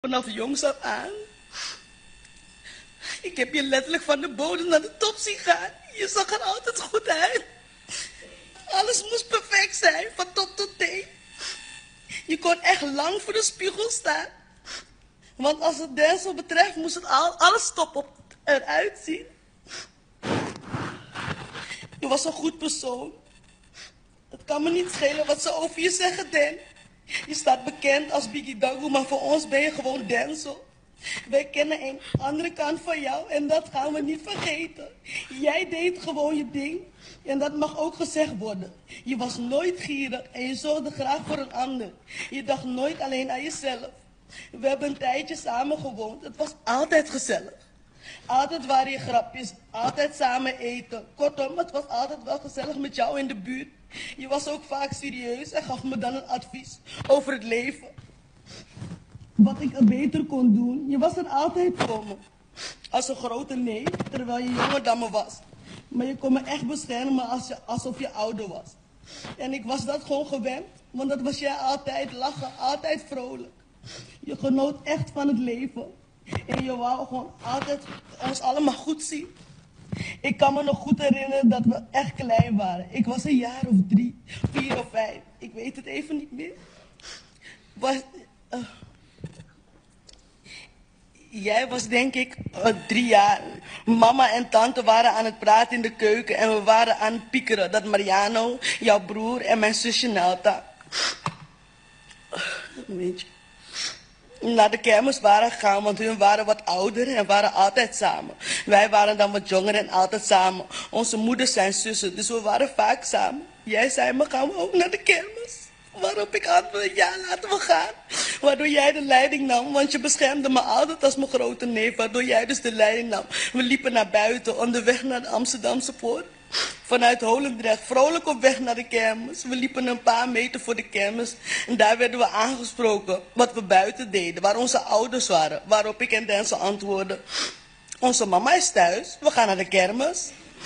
vanaf jongs af aan. Ik heb je letterlijk van de bodem naar de top zien gaan. Je zag er altijd goed uit. Alles moest perfect zijn, van top tot teen. Je kon echt lang voor de spiegel staan. Want als het Denzel betreft, moest het alles top op eruit zien. Je was een goed persoon. Het kan me niet schelen wat ze over je zeggen, Dan. Je staat bekend als Biggie Dagu, maar voor ons ben je gewoon Denzel. Wij kennen een andere kant van jou en dat gaan we niet vergeten. Jij deed gewoon je ding en dat mag ook gezegd worden. Je was nooit gierig en je zorgde graag voor een ander. Je dacht nooit alleen aan jezelf. We hebben een tijdje samen gewoond. Het was altijd gezellig. Altijd waren je grapjes, altijd samen eten. Kortom, het was altijd wel gezellig met jou in de buurt. Je was ook vaak serieus en gaf me dan een advies over het leven. Wat ik er beter kon doen. Je was er altijd voor me. Als een grote neef, terwijl je jonger dan me was. Maar je kon me echt beschermen alsof je ouder was. En ik was dat gewoon gewend, want dat was jij altijd lachen, altijd vrolijk. Je genoot echt van het leven. En je wou gewoon altijd ons allemaal goed zien. Ik kan me nog goed herinneren dat we echt klein waren. Ik was een jaar of 3, 4 of 5. Ik weet het even niet meer. Jij was denk ik 3 jaar. Mama en tante waren aan het praten in de keuken en we waren aan het piekeren dat Mariano, jouw broer en mijn zusje Nelta naar de kermis waren gegaan, want hun waren wat ouder en waren altijd samen. Wij waren dan wat jonger en altijd samen. Onze moeders zijn zussen, dus we waren vaak samen. Jij zei me, gaan we ook naar de kermis? Waarop ik antwoordde, ja, laten we gaan. Waardoor jij de leiding nam, want je beschermde me altijd als mijn grote neef. Waardoor jij dus de leiding nam. We liepen naar buiten, onderweg naar de Amsterdamse poort. Vanuit Holendrecht, vrolijk op weg naar de kermis. We liepen een paar meter voor de kermis. En daar werden we aangesproken wat we buiten deden. Waar onze ouders waren. Waarop ik en Denzel antwoordden, onze mama is thuis, we gaan naar de kermis.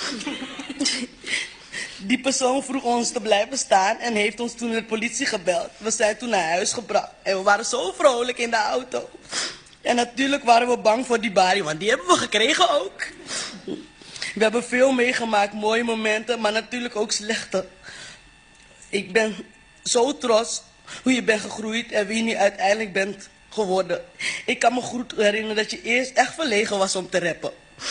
Die persoon vroeg ons te blijven staan en heeft ons toen de politie gebeld. We zijn toen naar huis gebracht en we waren zo vrolijk in de auto. En natuurlijk waren we bang voor die barie, want die hebben we gekregen ook. We hebben veel meegemaakt, mooie momenten, maar natuurlijk ook slechte. Ik ben zo trots hoe je bent gegroeid en wie je nu uiteindelijk bent geworden. Ik kan me goed herinneren dat je eerst echt verlegen was om te rappen.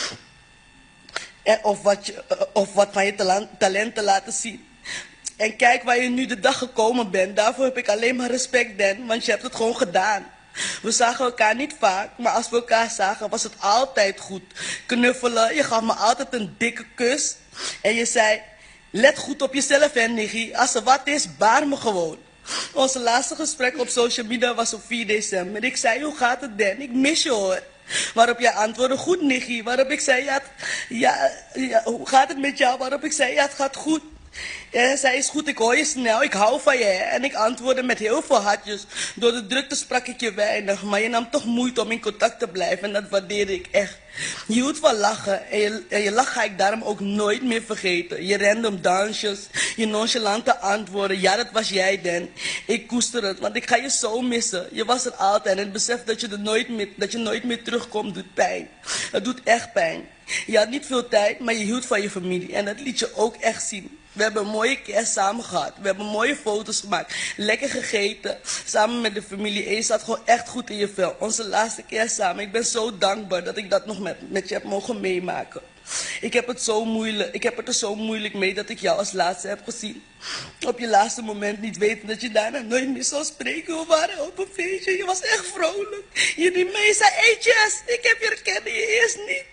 Of wat van je talent te laten zien. En kijk waar je nu de dag gekomen bent. Daarvoor heb ik alleen maar respect, Dan, want je hebt het gewoon gedaan. We zagen elkaar niet vaak, maar als we elkaar zagen was het altijd goed. Knuffelen, je gaf me altijd een dikke kus. En je zei, let goed op jezelf, hè, Niggie. Als er wat is, baar me gewoon. Onze laatste gesprek op social media was op 4 december. Ik zei, hoe gaat het, Dan? Ik mis je, hoor. Waarop jij antwoordde, goed, Niggie. Waarop ik zei, ja, hoe gaat het met jou? Waarop ik zei, ja, het gaat goed. En zij is goed, ik hoor je snel, ik hou van je. Hè? En ik antwoordde met heel veel hartjes. Door de drukte sprak ik je weinig, maar je nam toch moeite om in contact te blijven. En dat waardeerde ik echt. Je hield van lachen en je lach ga ik daarom ook nooit meer vergeten. Je random dansjes, je nonchalante antwoorden. Ja, dat was jij, Dan. Ik koester het, want ik ga je zo missen. Je was er altijd en het besef dat je nooit meer terugkomt doet pijn. Het doet echt pijn. Je had niet veel tijd, maar je hield van je familie. En dat liet je ook echt zien. We hebben een mooie kerst samen gehad. We hebben mooie foto's gemaakt. Lekker gegeten. Samen met de familie. En je zat gewoon echt goed in je vel. Onze laatste kerst samen. Ik ben zo dankbaar dat ik dat nog met je heb mogen meemaken. Ik heb het er zo moeilijk mee dat ik jou als laatste heb gezien. Op je laatste moment niet weten dat je daarna nooit meer zou spreken. We waren op een feestje. Je was echt vrolijk. Je liep mee. Je zei, hey Jess, ik heb je herkende je eerst niet.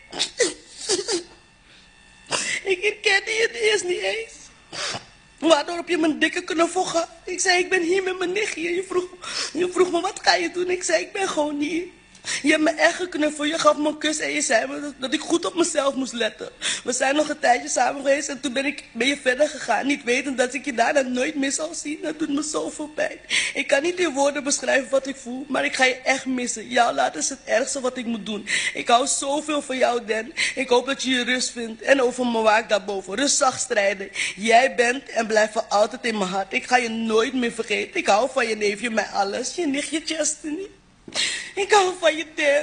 Ik herkende je eerst niet eens. Waardoor je mijn dikke knuffel gaf. Ik zei, ik ben hier met mijn nichtje. Je vroeg me, wat ga je doen? Ik zei, ik ben gewoon hier. Je hebt me echt geknuffeld, je gaf me een kus en je zei me dat ik goed op mezelf moest letten. We zijn nog een tijdje samen geweest en toen ben je verder gegaan. Niet wetend dat ik je daarna nooit meer zal zien. Dat doet me zoveel pijn. Ik kan niet in woorden beschrijven wat ik voel, maar ik ga je echt missen. Jou laten is het ergste wat ik moet doen. Ik hou zoveel van jou, Dan. Ik hoop dat je je rust vindt. En over me waak daarboven. Rustig strijden. Jij bent en blijft voor altijd in mijn hart. Ik ga je nooit meer vergeten. Ik hou van je neefje, mijn alles. Je nichtje Chastity. Ik hou van je, Dan.